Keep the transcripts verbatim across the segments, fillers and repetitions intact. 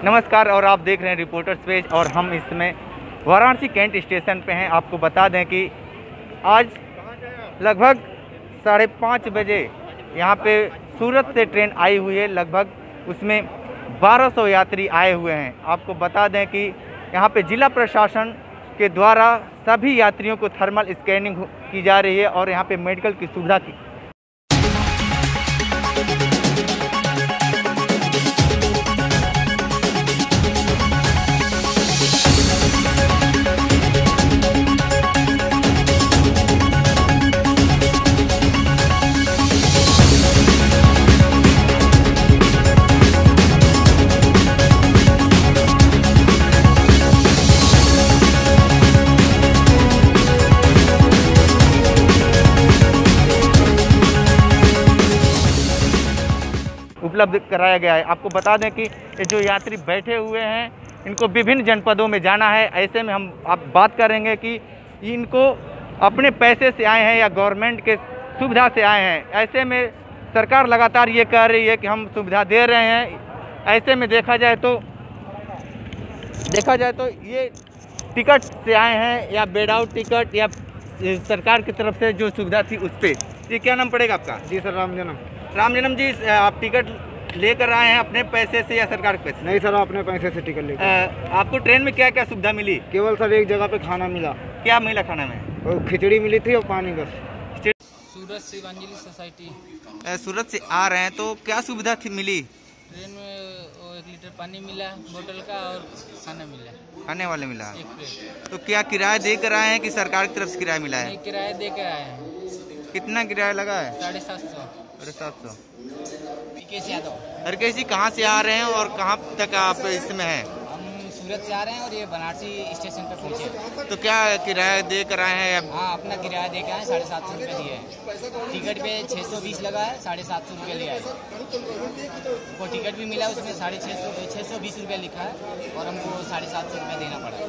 नमस्कार, और आप देख रहे हैं रिपोर्टर्स पेज और हम इस समय वाराणसी कैंट स्टेशन पे हैं। आपको बता दें कि आज लगभग साढ़े पाँच बजे यहाँ पे सूरत से ट्रेन आई हुई है। लगभग उसमें बारह सौ यात्री आए हुए हैं। आपको बता दें कि यहाँ पे जिला प्रशासन के द्वारा सभी यात्रियों को थर्मल स्कैनिंग की जा रही है और यहाँ पे मेडिकल की सुविधा की उपलब्ध कराया गया है। आपको बता दें कि ये जो यात्री बैठे हुए हैं इनको विभिन्न जनपदों में जाना है। ऐसे में हम आप बात करेंगे कि इनको अपने पैसे से आए हैं या गवर्नमेंट के सुविधा से आए हैं। ऐसे में सरकार लगातार ये कह रही है कि हम सुविधा दे रहे हैं। ऐसे में देखा जाए तो देखा जाए तो ये टिकट से आए हैं या बेड आउट टिकट या सरकार की तरफ से जो सुविधा थी उस पर। जी, क्या नाम पड़ेगा आपका? जी सर, राम जन्म। राम जन्म जी, आप टिकट लेकर आए हैं अपने पैसे से या सरकार के पैसे? नहीं सर, अपने पैसे से टिकट लेकर। आपको ट्रेन में क्या क्या सुविधा मिली? केवल सर एक जगह पे खाना मिला। क्या मिला खाना में? और खिचड़ी मिली थी और पानी बस। सूरत से शिवांजलि सोसाइटी। सूरत से आ रहे हैं तो क्या सुविधा थी मिली? ट्रेन में वो एक लीटर पानी मिला बोतल का और खाना मिला। खाने वाले मिला? एक प्लेट। तो क्या किराया देकर आए हैं कि सरकार की तरफ से किराया मिला है? नहीं, किराया दे के आए हैं। कितना किराया लगा है? साढ़े सात सौ। साढ़े सात सौ। विकेश यादव। हरकेश जी, कहाँ से आ रहे हैं और कहाँ तक आप इसमें हैं? हम सूरत से आ रहे हैं और ये बनारसी स्टेशन पर पहुँचे। तो क्या किराया दे कर आए हैं? हाँ, अपना किराया दे के आए, साढ़े सात सौ रुपये दिए हैं। टिकट पे छः सौ बीस लगा है, साढ़े सात सौ रुपये लिया है। वो टिकट भी मिला, उसमें साढ़े छः सौ छः सौ बीस रुपये लिखा है और हमको साढ़े सात सौ रुपये देना पड़ा।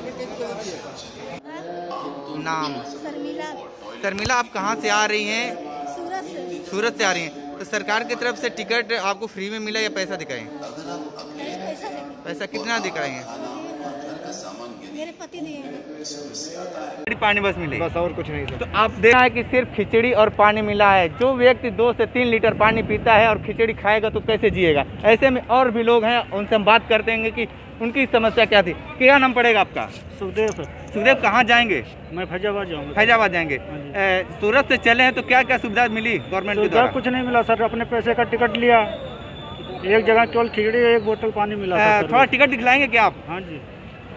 नाम? शर्मिला। शर्मिला, आप कहाँ से आ रही हैं? सूरत से। सूरत से आ रही हैं। तो सरकार की तरफ से टिकट आपको फ्री में मिला या पैसा दिखाएं? पैसा पैसा कितना दिखाएंगे? मेरे पति दिए। पानी बस मिली? बस, और कुछ नहीं सर। तो आप देखना है कि सिर्फ खिचड़ी और पानी मिला है। जो व्यक्ति दो से तीन लीटर पानी पीता है और खिचड़ी खाएगा तो कैसे जिएगा? ऐसे में और भी लोग हैं, उनसे हम बात करते हैं कि उनकी समस्या क्या थी। क्या नाम पड़ेगा आपका? सुखदेव सर। सुखदेव, कहाँ जाएंगे? मैं फैजाबाद जाऊँगा। फैजाबाद जाएंगे। सूरत से चले हैं तो क्या क्या सुविधा मिली गवर्नमेंट की द्वारा? कुछ नहीं मिला सर, अपने पैसे का टिकट लिया। एक जगह केवल खिचड़ी एक बोतल पानी मिला था। थोड़ा टिकट दिखलाएंगे क्या आप? हाँ जी।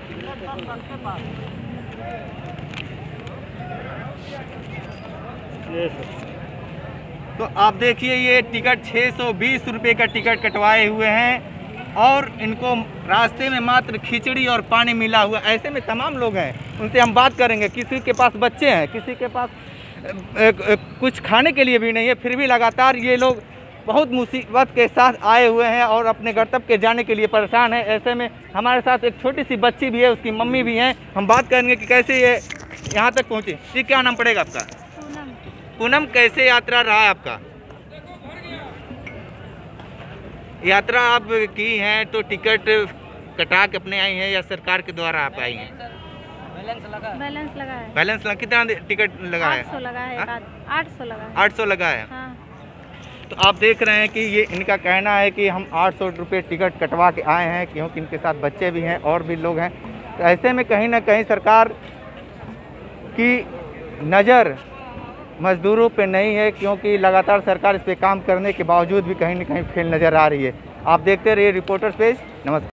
ये सर। तो आप देखिए, ये टिकट छः सौ बीस रुपये का टिकट कटवाए हुए हैं और इनको रास्ते में मात्र खिचड़ी और पानी मिला हुआ। ऐसे में तमाम लोग हैं, उनसे हम बात करेंगे। किसी के पास बच्चे हैं, किसी के पास कुछ खाने के लिए भी नहीं है, फिर भी लगातार ये लोग बहुत मुसीबत के साथ आए हुए हैं और अपने गंतव्य के जाने के लिए परेशान हैं। ऐसे में हमारे साथ एक छोटी सी बच्ची भी है, उसकी मम्मी भी हैं। हम बात करेंगे कि कैसे ये यहाँ तक पहुँचे। जी, क्या नाम पड़ेगा आपका? पूनम। पूनम, कैसे यात्रा रहा है आपका? यात्रा आप की हैं तो टिकट कटा के अपने आई हैं या सरकार के द्वारा आप आई हैं? बैलेंस लगा। बैलेंस लगा है। बैलेंस लगा? कितना टिकट लगा है? आठ सौ लगा है। आठ सौ लगा है। आठ सौ लगा है। हाँ। तो आप देख रहे हैं कि ये इनका कहना है कि हम आठ सौ रुपये टिकट कटवा के आए हैं, क्योंकि इनके साथ बच्चे भी हैं और भी लोग हैं। तो ऐसे में कहीं ना कहीं सरकार की नज़र मजदूरों पे नहीं है, क्योंकि लगातार सरकार इस पे काम करने के बावजूद भी कहीं ना कहीं फेल नज़र आ रही है। आप देखते रहिए रिपोर्टर्स पेज। नमस्कार।